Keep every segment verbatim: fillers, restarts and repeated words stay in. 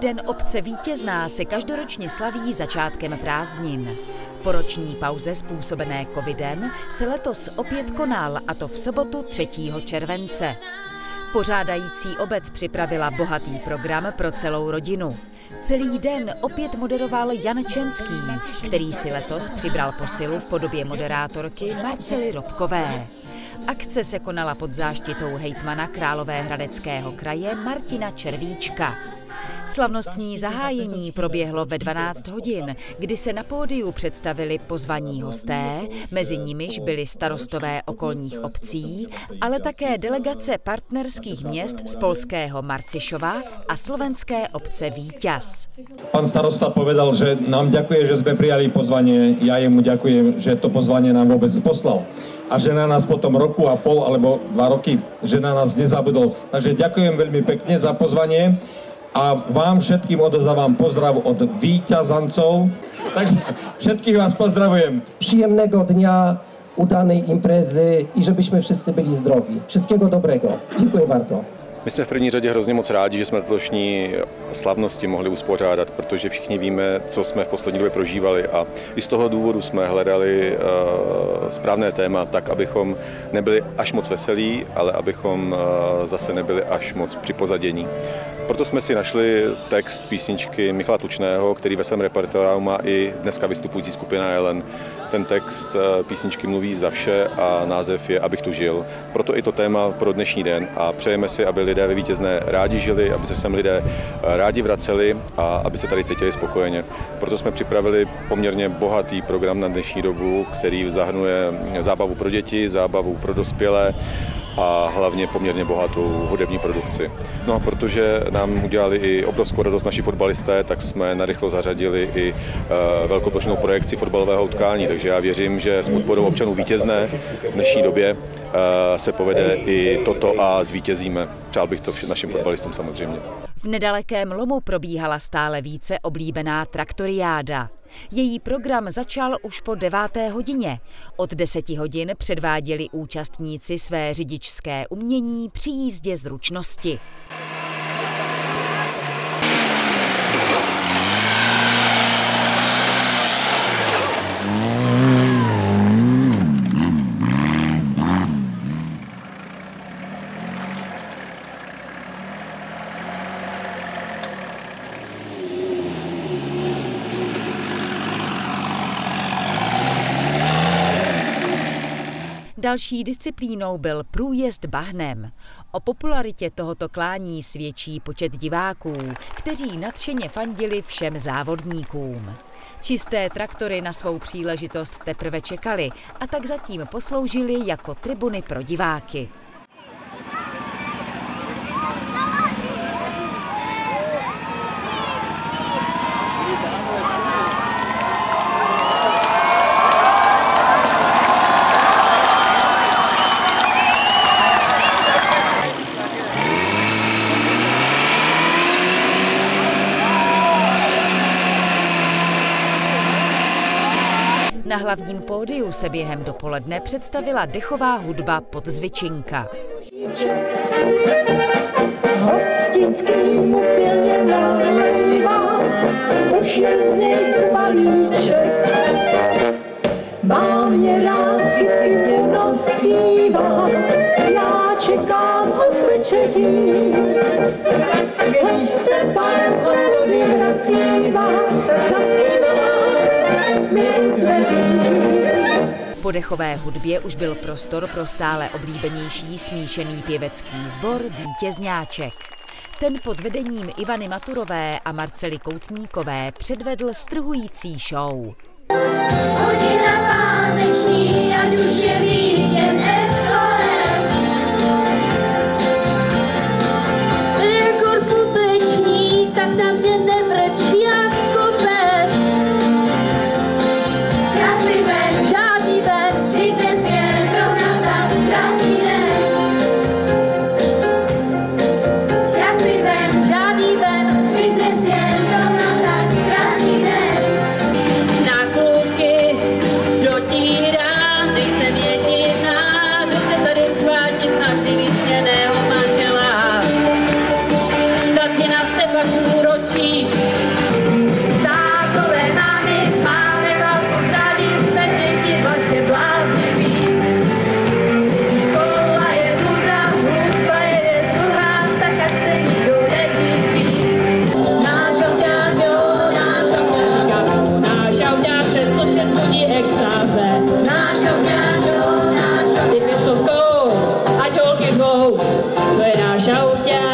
Den obce Vítězná se každoročně slaví začátkem prázdnin. Po roční pauze způsobené covidem se letos opět konal, a to v sobotu třetího července. Pořádající obec připravila bohatý program pro celou rodinu. Celý den opět moderoval Jan Čenský, který si letos přibral posilu v podobě moderátorky Marcely Robkové. Akce se konala pod záštitou hejtmana Královéhradeckého kraje Martina Červíčka. Slavnostní zahájení proběhlo ve dvanáct hodin, kdy se na pódiu představili pozvaní hosté, mezi nimiž byli starostové okolních obcí, ale také delegace partnerských měst z polského Marcišova a slovenské obce Víťaz. Pan starosta povedal, že nám ďakuje, že jsme přijali pozvání. Já jemu ďakujem, že to pozvání nám vůbec poslal. A že na nás potom roku a pol alebo dva roky, že na nás nezabudol. Takže ďakujem veľmi pekne za pozvanie a vám všetkým odozdávam pozdrav od Víťazancov. Takže všetkých vás pozdravujem. Przyjemnego dnia, udanej imprezy i żebyśmy wszyscy byli zdrowi. Wszystkiego dobrego. Dziękuję bardzo. My jsme v první řadě hrozně moc rádi, že jsme letošní slavnosti mohli uspořádat, protože všichni víme, co jsme v poslední době prožívali, a i z toho důvodu jsme hledali uh, správné téma tak, abychom nebyli až moc veselí, ale abychom uh, zase nebyli až moc připozadění. Proto jsme si našli text písničky Michala Tučného, který ve svém repertoáru má i dneska vystupující skupina Ellen. Ten text písničky mluví za vše a název je Abych tu žil. Proto i to téma pro dnešní den a přejeme si, aby lidé ve Vítězné rádi žili, aby se sem lidé rádi vraceli a aby se tady cítili spokojeně. Proto jsme připravili poměrně bohatý program na dnešní dobu, který zahrnuje zábavu pro děti, zábavu pro dospělé a hlavně poměrně bohatou hudební produkci. No a protože nám udělali i obrovskou radost naši fotbalisté, tak jsme narychlo zařadili i uh, velkoplošnou projekci fotbalového utkání, takže já věřím, že s podporou občanů Vítězné v dnešní době uh, se povede i toto a zvítězíme. Přál bych to našim fotbalistům samozřejmě. V nedalekém Lomu probíhala stále více oblíbená traktoriáda. Její program začal už po deváté hodině. Od deseti hodin předváděli účastníci své řidičské umění při jízdě zručnosti. Další disciplínou byl průjezd bahnem. O popularitě tohoto klání svědčí počet diváků, kteří nadšeně fandili všem závodníkům. Čisté traktory na svou příležitost teprve čekali a tak zatím posloužili jako tribuny pro diváky. Na hlavním pódiu se během dopoledne představila dechová hudba Podzvičinka. Hostinský mu pilně nalejvá, už je z něj cvalíček. Má mě rád, i mě nosívá, já čekám ho s večeří. Když se pán z hospody vracívá, zaspívá mi u dveří. Po dechové hudbě už byl prostor pro stále oblíbenější smíšený pěvecký sbor Vítězňáček. Ten pod vedením Ivany Maturové a Marcely Koutníkové předvedl strhující show. Hodina páteční a duše vítěn es o es. Jste jako skuteční, tak na mě nemreč jako pes. Já chci ven, žádný ven, vždyť dnes je zrovna tak krásný den. Já chci ven, žádný ven, vždyť dnes je zrovna tak krásný den. Na kluky do tíra, nejsem jediný. očí. Tátové, mámy, máme vás pozdravit, jste děti vaše blázniví. Škola je nuda, hluba je druhá, tak ať se nikdo nedíví. Náš auťák, jo, náš auťák, náš auťák, ten to šest budí extáze. Náš auťák, jo, náš auťák, je pěstovkou, ať holky jdou, to je náš auťák.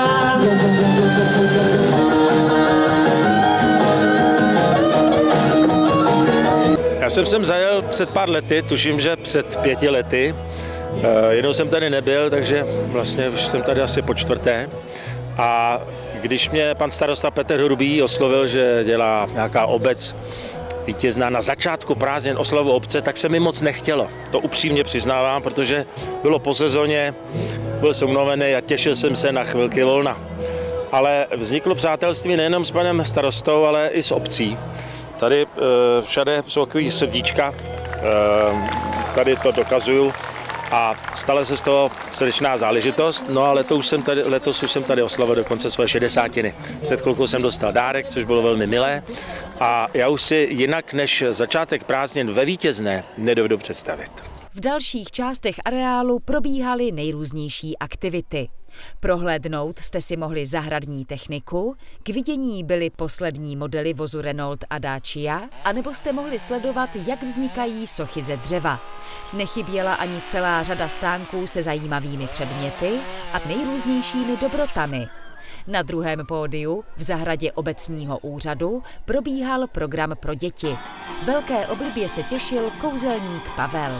Já jsem sem zajel před pár lety, tuším, že před pěti lety. E, jednou jsem tady nebyl, takže vlastně už jsem tady asi po čtvrté. A když mě pan starosta Petr Hrubý oslovil, že dělá nějaká obec vítězná na začátku prázdnin oslavu obce, tak se mi moc nechtělo. To upřímně přiznávám, protože bylo po sezóně, byl jsem unavený a těšil jsem se na chvilky volna. Ale vzniklo přátelství nejenom s panem starostou, ale i s obcí. Tady e, všade jsou takový srdíčka, e, tady to dokazuju a stala se z toho srdečná záležitost, no a letos už jsem tady, letos už jsem tady oslavil dokonce své šedesátiny. Před chvilkou jsem dostal dárek, což bylo velmi milé a já už si jinak než začátek prázdnin ve Vítězné nedovedu představit. V dalších částech areálu probíhaly nejrůznější aktivity. Prohlédnout jste si mohli zahradní techniku, k vidění byly poslední modely vozu Renault a Dacia, anebo jste mohli sledovat, jak vznikají sochy ze dřeva. Nechyběla ani celá řada stánků se zajímavými předměty a nejrůznějšími dobrotami. Na druhém pódiu v zahradě obecního úřadu probíhal program pro děti. Velké oblibě se těšil kouzelník Pavel.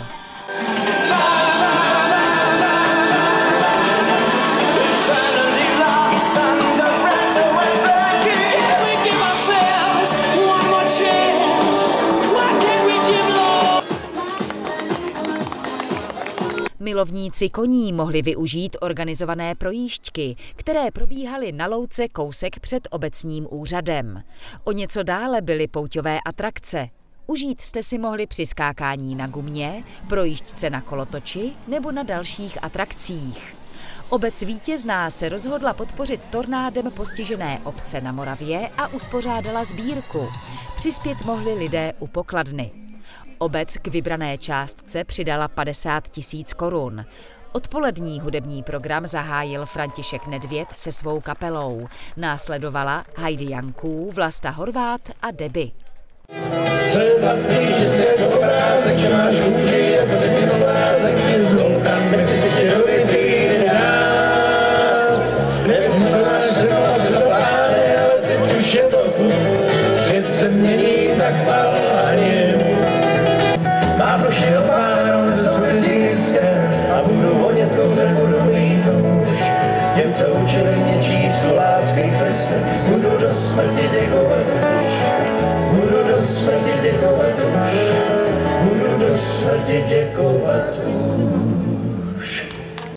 Milovníci koní mohli využít organizované projížďky, které probíhaly na louce kousek před obecním úřadem. O něco dále byly pouťové atrakce. Užít jste si mohli při skákání na gumě, projížďce na kolotoči nebo na dalších atrakcích. Obec Vítězná se rozhodla podpořit tornádem postižené obce na Moravě a uspořádala sbírku. Přispět mohli lidé u pokladny. Obec k vybrané částce přidala padesát tisíc korun. Odpolední hudební program zahájil František Nedvěd se svou kapelou. Následovala Heidi Janků, Vlasta Horvát a Debbie. Co je tam že se jako obrázek, že máš kůži, jako řekněno blázek, zlomka, nechci si tě dojít rád. Nevím, co máš třeba za plány, ale teď už je to tu. Svět se mění tak palhaně. Mám duši opánou ze sobě získem a budu honět kouřem, budu mít nůž. Těm, co učili mě číst u lásky prstů, budu do smrti děkovat už. Budu do smrti děkovat už, budu do smrti děkovat už.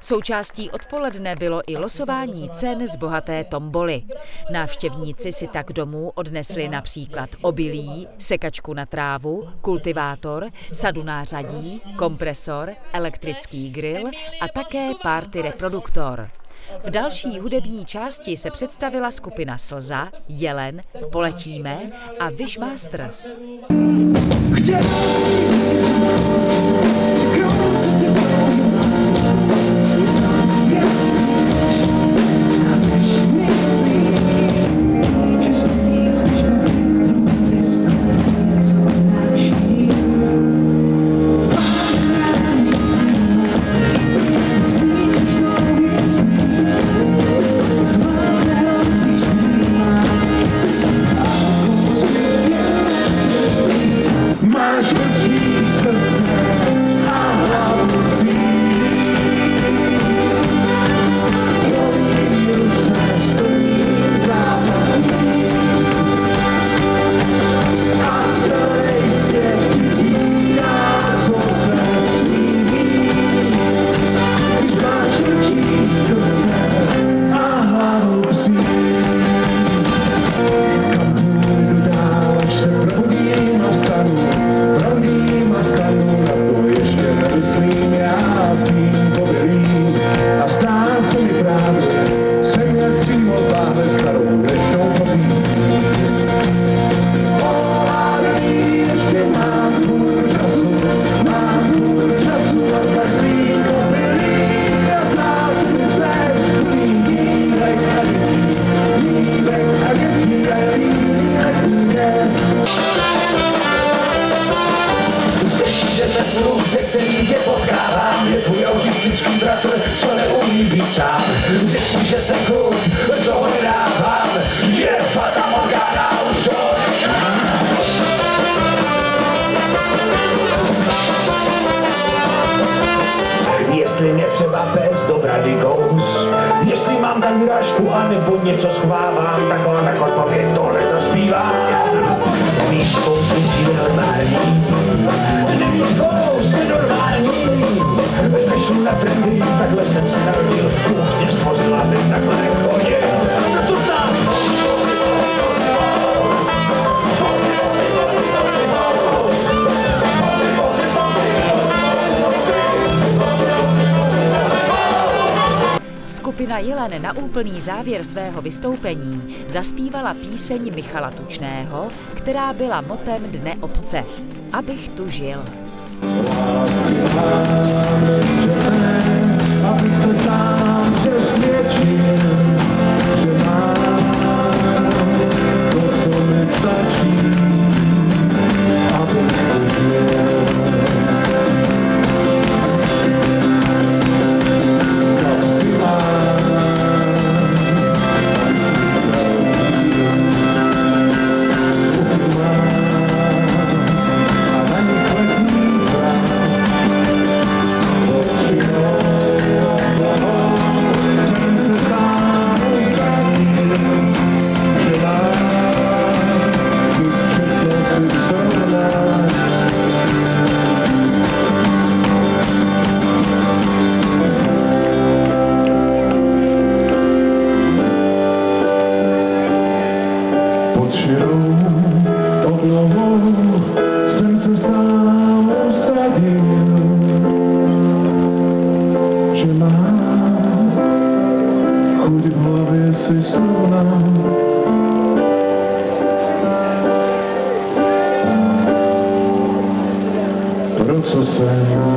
Součástí odpoledne bylo i losování cen z bohaté tomboly. Návštěvníci si tak domů odnesli například obilí, sekačku na trávu, kultivátor, sadu nářadí, kompresor, elektrický grill a také party reproduktor. V další hudební části se představila skupina Slza, Jelen, Poletíme a Wishmasters. Jestli mě třeba pes do brady gous, jestli mám tam vyrážku a nebo něco schovávám, tak on tak odpověď tohle zaspívá. Mít spoustu přijde normální, není gous, nenormální. Nešu na trendy, takhle jsem se narodil, Bůh mě stvořil, abych takhle nechodil. To znám. Skupina Jelen na úplný závěr svého vystoupení zaspívala píseň Michala Tučného, která byla motem Dne obce. Abych tu žil. Lásky máme zčerné, abych se sám přesvědčil, že mám to, co mi stačí, abych tu žil. Jsem se sám usadil, že mám chuť v hlavě si srovnám. Pro co jsem